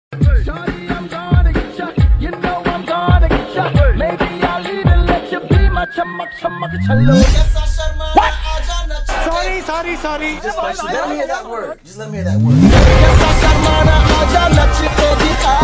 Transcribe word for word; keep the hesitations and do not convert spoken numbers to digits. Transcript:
Shorty, I'm gonna get shot. You know I'm gonna get shot. Maybe I'll even let you be my chamak, chamak, challo. What? Sorry, sorry, sorry. Just let me hear that word. Just let me hear that word. Yes, I